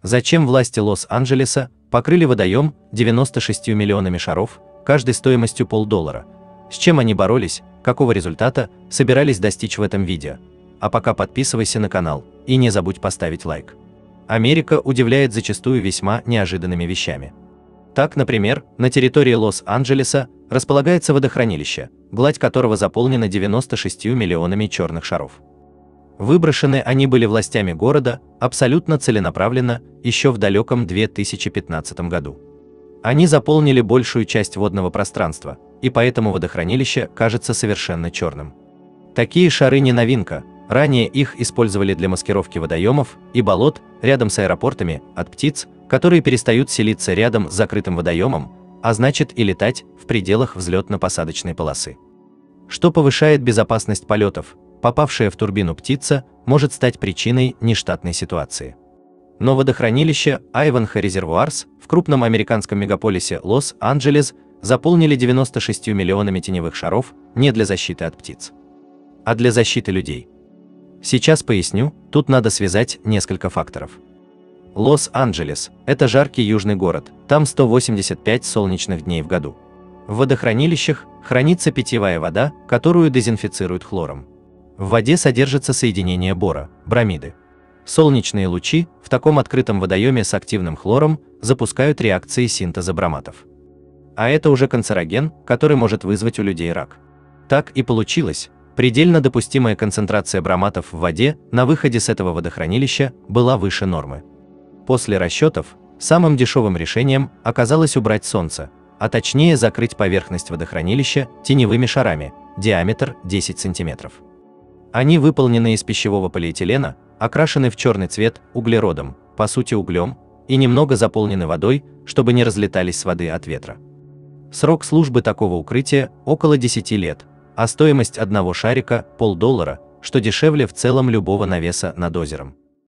Зачем власти Лос-Анджелеса покрыли водоем 96 миллионами шаров, каждый стоимостью $0,5? С чем они боролись, какого результата собирались достичь в этом видео? А пока подписывайся на канал и не забудь поставить лайк. Америка удивляет зачастую весьма неожиданными вещами. Так, например, на территории Лос-Анджелеса располагается водохранилище, гладь которого заполнена 96 миллионами черных шаров. Выброшены они были властями города абсолютно целенаправленно еще в далеком 2015 году. Они заполнили большую часть водного пространства, и поэтому водохранилище кажется совершенно черным. Такие шары не новинка, ранее их использовали для маскировки водоемов и болот рядом с аэропортами от птиц, которые перестают селиться рядом с закрытым водоемом, а значит и летать в пределах взлетно-посадочной полосы. Что повышает безопасность полетов, попавшая в турбину птица может стать причиной нештатной ситуации. Но водохранилище Ivanhoe Reservoirs в крупном американском мегаполисе Лос-Анджелес заполнили 96 миллионами теневых шаров не для защиты от птиц, а для защиты людей. Сейчас поясню, тут надо связать несколько факторов. Лос-Анджелес – это жаркий южный город, там 185 солнечных дней в году. В водохранилищах хранится питьевая вода, которую дезинфицируют хлором. В воде содержится соединение бора, бромиды. Солнечные лучи в таком открытом водоеме с активным хлором запускают реакции синтеза броматов. А это уже канцероген, который может вызвать у людей рак. Так и получилось, предельно допустимая концентрация броматов в воде на выходе с этого водохранилища была выше нормы. После расчетов, самым дешевым решением оказалось убрать солнце, а точнее закрыть поверхность водохранилища теневыми шарами, диаметр 10 см. Они выполнены из пищевого полиэтилена, окрашены в черный цвет углеродом, по сути углем, и немного заполнены водой, чтобы не разлетались с воды от ветра. Срок службы такого укрытия около 10 лет, а стоимость одного шарика $0,5, что дешевле в целом любого навеса над озером.